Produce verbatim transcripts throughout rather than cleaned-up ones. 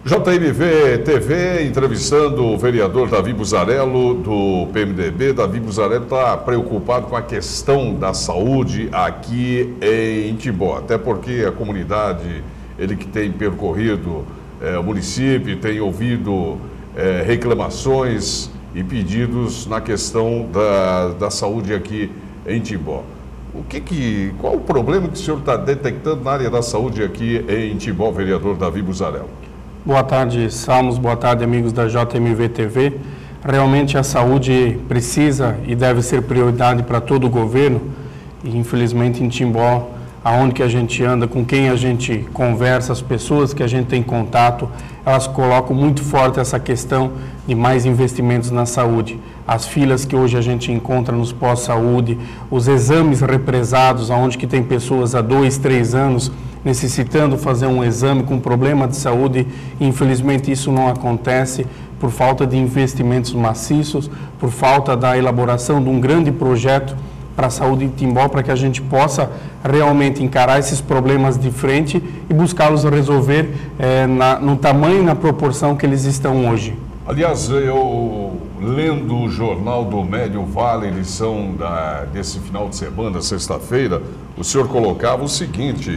J M V T V entrevistando o vereador Davi Buzzarello do P M D B. Davi Buzzarello está preocupado com a questão da saúde aqui em Timbó, até porque a comunidade, ele que tem percorrido é, o município, tem ouvido é, reclamações e pedidos na questão da, da saúde aqui em Timbó. O que que, qual o problema que o senhor está detectando na área da saúde aqui em Timbó, vereador Davi Buzzarello? Boa tarde, Salmos. Boa tarde, amigos da J M V T V. Realmente a saúde precisa e deve ser prioridade para todo o governo. E infelizmente em Timbó, aonde que a gente anda, com quem a gente conversa, as pessoas que a gente tem contato, elas colocam muito forte essa questão de mais investimentos na saúde. As filas que hoje a gente encontra nos pós-saúde, os exames represados, aonde que tem pessoas há dois, três anos necessitando fazer um exame com problema de saúde, infelizmente isso não acontece por falta de investimentos maciços, por falta da elaboração de um grande projeto para a saúde em Timbó, para que a gente possa realmente encarar esses problemas de frente e buscá-los resolver é, na, no tamanho e na proporção que eles estão hoje. Aliás, eu lendo o jornal do Médio Vale, edição da, desse final de semana, sexta-feira, o senhor colocava o seguinte: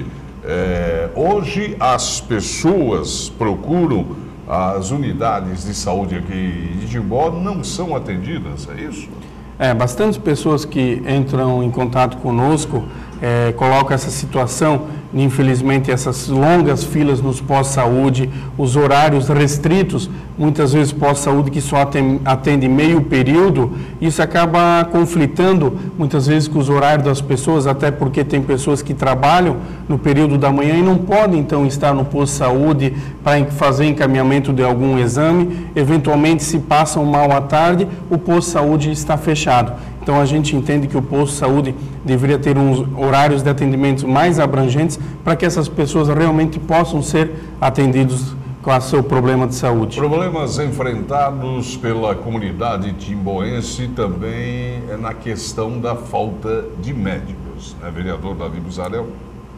é, hoje as pessoas procuram as unidades de saúde aqui de Timbó, não são atendidas, é isso? É, bastantes pessoas que entram em contato conosco é, colocam essa situação, infelizmente, essas longas filas nos pós-saúde, os horários restritos, muitas vezes pós-saúde que só atende, atende meio período, isso acaba conflitando muitas vezes com os horários das pessoas, até porque tem pessoas que trabalham no período da manhã e não podem então estar no posto-saúde para fazer encaminhamento de algum exame, eventualmente se passam mal à tarde, o posto-saúde está fechado. Então, a gente entende que o posto de saúde deveria ter uns horários de atendimento mais abrangentes para que essas pessoas realmente possam ser atendidos com o seu problema de saúde. Problemas enfrentados pela comunidade timboense também é na questão da falta de médicos, né, vereador Davi Buzzarello?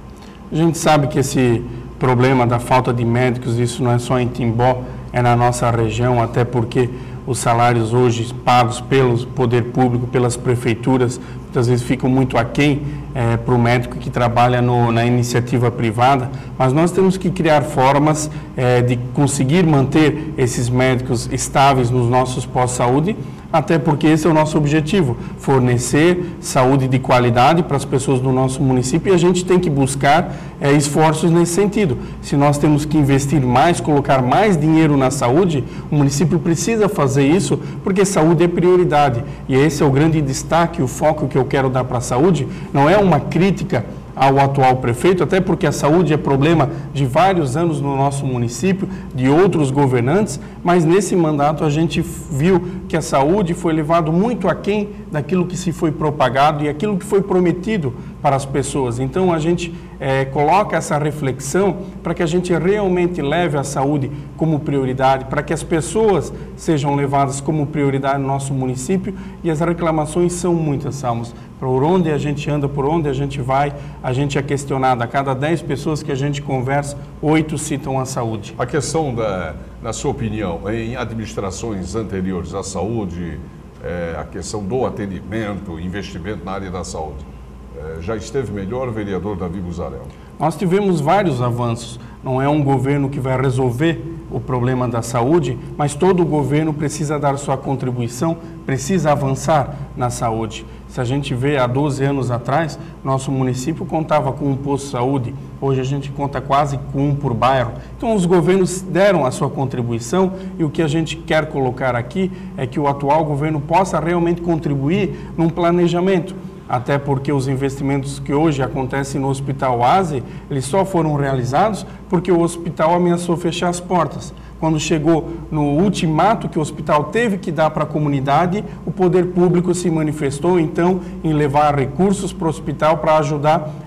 A gente sabe que esse problema da falta de médicos, isso não é só em Timbó, é na nossa região, até porque os salários hoje pagos pelo poder público, pelas prefeituras, muitas vezes ficam muito aquém é, para o médico que trabalha no, na iniciativa privada, mas nós temos que criar formas é, de conseguir manter esses médicos estáveis nos nossos pós-saúde, até porque esse é o nosso objetivo, fornecer saúde de qualidade para as pessoas do nosso município, e a gente tem que buscar é, esforços nesse sentido. Se nós temos que investir mais, colocar mais dinheiro na saúde, o município precisa fazer isso, porque saúde é prioridade. E esse é o grande destaque, o foco que eu quero dar para a saúde. Não é uma crítica ao atual prefeito, até porque a saúde é problema de vários anos no nosso município, de outros governantes, mas nesse mandato a gente viu que a saúde foi levado muito aquém daquilo que se foi propagado e aquilo que foi prometido para as pessoas. Então a gente é, coloca essa reflexão para que a gente realmente leve a saúde como prioridade, para que as pessoas sejam levadas como prioridade no nosso município, e as reclamações são muitas, Salmos. Por onde a gente anda, por onde a gente vai, a gente é questionado. A cada dez pessoas que a gente conversa, oito citam a saúde. A questão, da, na sua opinião, em administrações anteriores à saúde, é, a questão do atendimento, investimento na área da saúde, é, já esteve melhor, vereador Davi Buzzarello? Nós tivemos vários avanços. Não é um governo que vai resolver o problema da saúde, mas todo o governo precisa dar sua contribuição, precisa avançar na saúde. Se a gente vê há doze anos atrás, nosso município contava com um posto de saúde, hoje a gente conta quase com um por bairro. Então os governos deram a sua contribuição, e o que a gente quer colocar aqui é que o atual governo possa realmente contribuir num planejamento. Até porque os investimentos que hoje acontecem no Hospital Oasi, eles só foram realizados porque o hospital ameaçou fechar as portas. Quando chegou no ultimato que o hospital teve que dar para a comunidade, o poder público se manifestou, então, em levar recursos para o hospital para ajudar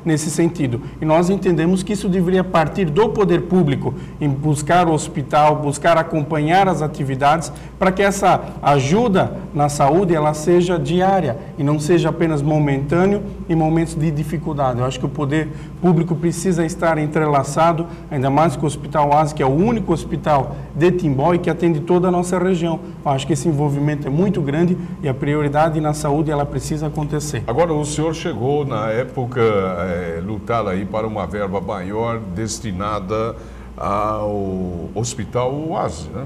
nesse sentido. E nós entendemos que isso deveria partir do poder público, em buscar o hospital, buscar acompanhar as atividades, para que essa ajuda na saúde ela seja diária e não seja apenas momentâneo em momentos de dificuldade. Eu acho que o poder público precisa estar entrelaçado, ainda mais com o Hospital Oasi, que é o único hospital de Timbó e que atende toda a nossa região. Eu acho que esse envolvimento é muito grande e a prioridade na saúde ela precisa acontecer. Agora, o senhor chegou na época é, lutar aí para uma verba maior destinada ao Hospital Oasi, né?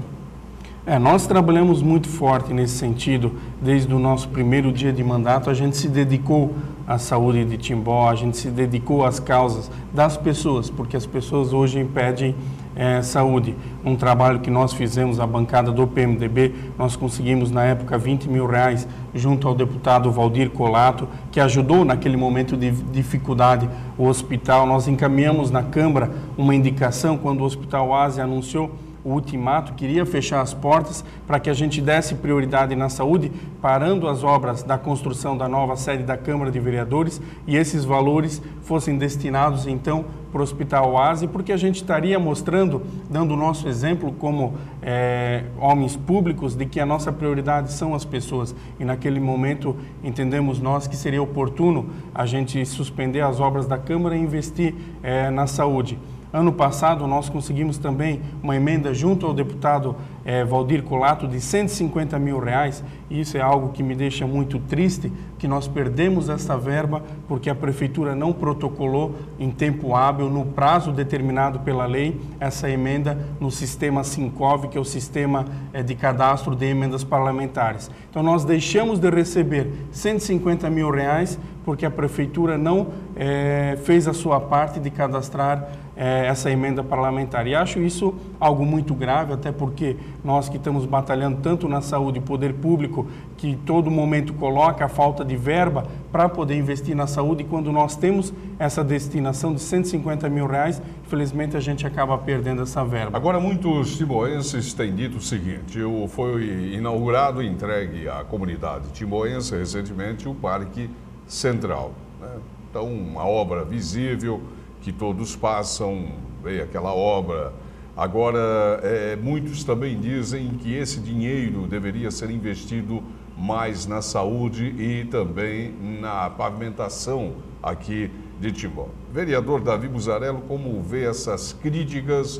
É, nós trabalhamos muito forte nesse sentido, desde o nosso primeiro dia de mandato. A gente se dedicou à saúde de Timbó, a gente se dedicou às causas das pessoas, porque as pessoas hoje pedem é, saúde. Um trabalho que nós fizemos, a bancada do P M D B, nós conseguimos na época vinte mil reais junto ao deputado Valdir Colato, que ajudou naquele momento de dificuldade o hospital. Nós encaminhamos na Câmara uma indicação quando o Hospital Oasi anunciou o ultimato, queria fechar as portas para que a gente desse prioridade na saúde, parando as obras da construção da nova sede da Câmara de Vereadores e esses valores fossem destinados então para o Hospital Oasi, porque a gente estaria mostrando, dando o nosso exemplo como é, homens públicos, de que a nossa prioridade são as pessoas. E naquele momento entendemos nós que seria oportuno a gente suspender as obras da Câmara e investir é, na saúde. Ano passado, nós conseguimos também uma emenda junto ao deputado eh, Valdir Colato de cento e cinquenta mil reais. E isso é algo que me deixa muito triste, que nós perdemos essa verba porque a Prefeitura não protocolou em tempo hábil, no prazo determinado pela lei, essa emenda no sistema Sincov, que é o sistema eh, de cadastro de emendas parlamentares. Então, nós deixamos de receber cento e cinquenta mil reais porque a Prefeitura não eh, fez a sua parte de cadastrar eh, essa emenda parlamentar. E acho isso algo muito grave, até porque nós que estamos batalhando tanto na saúde e poder público, que todo momento coloca a falta de verba para poder investir na saúde, e quando nós temos essa destinação de cento e cinquenta mil reais, infelizmente a gente acaba perdendo essa verba. Agora, muitos timboenses têm dito o seguinte: eu, foi inaugurado e entregue à comunidade timboense recentemente o Parque Central, né? Então, uma obra visível que todos passam, vê aquela obra. Agora, é, muitos também dizem que esse dinheiro deveria ser investido mais na saúde e também na pavimentação aqui de Timbó. Vereador Davi Buzzarello, como vê essas críticas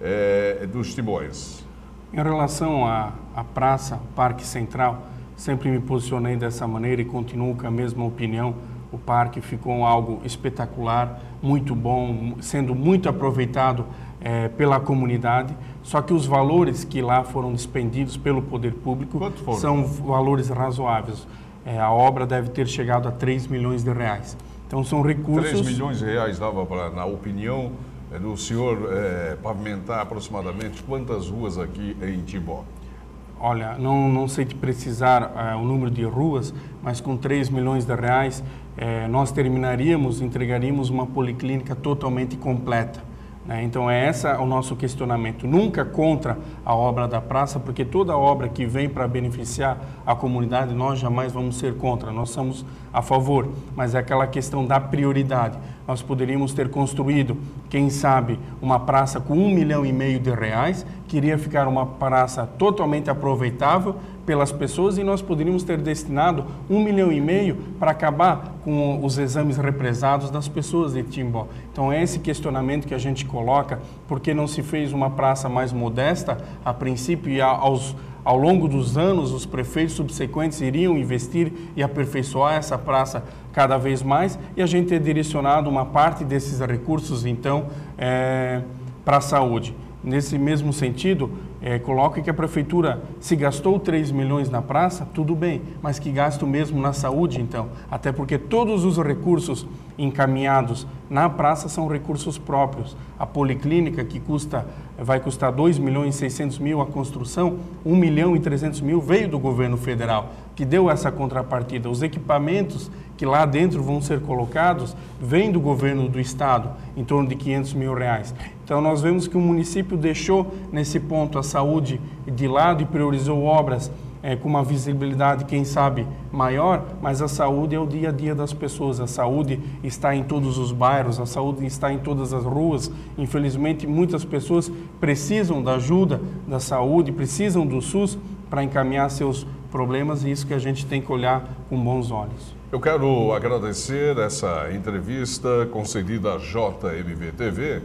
é, dos timboenses? Em relação à, à praça, Parque Central, sempre me posicionei dessa maneira e continuo com a mesma opinião. O parque ficou algo espetacular, muito bom, sendo muito aproveitado é, pela comunidade, só que os valores que lá foram despendidos pelo poder público são valores razoáveis. É, a obra deve ter chegado a três milhões de reais. Então são recursos... três milhões de reais dava para, na opinião do senhor, é, pavimentar aproximadamente quantas ruas aqui em Timbó? Olha, não, não sei te precisar é, o número de ruas, mas com três milhões de reais é, nós terminaríamos, entregaríamos uma policlínica totalmente completa, né? Então é esse o nosso questionamento. Nunca contra a obra da praça, porque toda obra que vem para beneficiar a comunidade, nós jamais vamos ser contra, nós somos a favor, mas é aquela questão da prioridade. Nós poderíamos ter construído, quem sabe, uma praça com um milhão e meio de reais, que iria ficar uma praça totalmente aproveitável pelas pessoas, e nós poderíamos ter destinado um milhão e meio para acabar com os exames represados das pessoas de Timbó. Então é esse questionamento que a gente coloca: por que não se fez uma praça mais modesta a princípio, e aos Ao longo dos anos, os prefeitos subsequentes iriam investir e aperfeiçoar essa praça cada vez mais, e a gente ter direcionado uma parte desses recursos, então, é, para a saúde. Nesse mesmo sentido, é, coloco que a Prefeitura, se gastou três milhões na praça, tudo bem, mas que gasto mesmo na saúde, então. Até porque todos os recursos encaminhados na praça são recursos próprios. A policlínica, que custa, vai custar dois milhões e seiscentos mil a construção, um milhão e trezentos mil veio do governo federal, que deu essa contrapartida. Os equipamentos que lá dentro vão ser colocados vêm do governo do estado, em torno de quinhentos mil reais. Então nós vemos que o município deixou nesse ponto a saúde de lado e priorizou obras é, com uma visibilidade, quem sabe, maior, mas a saúde é o dia a dia das pessoas, a saúde está em todos os bairros, a saúde está em todas as ruas. Infelizmente, muitas pessoas precisam da ajuda da saúde, precisam do SUS para encaminhar seus problemas, e isso que a gente tem que olhar com bons olhos. Eu quero agradecer essa entrevista concedida à J M V T V,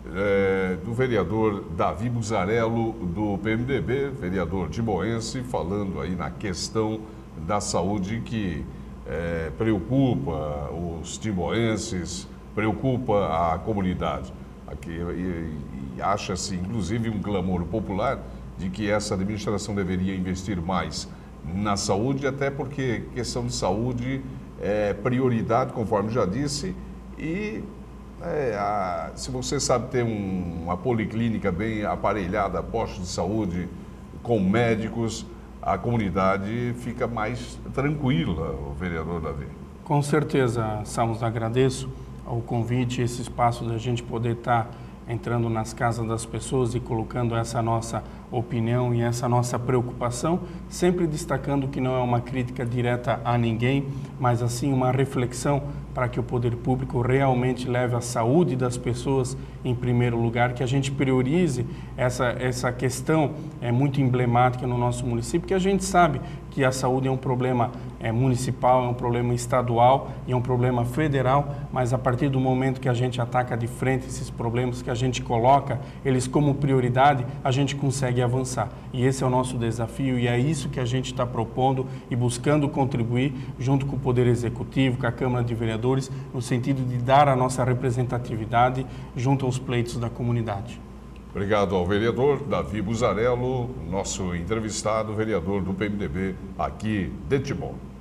é, do vereador Davi Buzzarello, do P M D B, vereador timboense, falando aí na questão da saúde que é, preocupa os timboenses, preocupa a comunidade. Aqui, e, e acha-se, inclusive, um clamor popular de que essa administração deveria investir mais na saúde, até porque questão de saúde é prioridade, conforme já disse, e é, a, se você sabe ter um, uma policlínica bem aparelhada, postos de saúde com médicos, a comunidade fica mais tranquila, o vereador Davi. Com certeza, Salmos, agradeço o convite, esse espaço da gente poder estar entrando nas casas das pessoas e colocando essa nossa opinião e essa nossa preocupação, sempre destacando que não é uma crítica direta a ninguém, mas assim uma reflexão para que o poder público realmente leve a saúde das pessoas em primeiro lugar, que a gente priorize essa, essa questão é muito emblemática no nosso município, que a gente sabe que a saúde é um problema é, municipal, é um problema estadual e é um problema federal, mas a partir do momento que a gente ataca de frente esses problemas, que a gente coloca eles como prioridade, a gente consegue avançar. E esse é o nosso desafio, e é isso que a gente está propondo e buscando contribuir junto com o Poder Executivo, com a Câmara de Vereadores, no sentido de dar a nossa representatividade junto aos pleitos da comunidade. Obrigado ao vereador Davi Buzzarello, nosso entrevistado, vereador do P M D B aqui de Timon.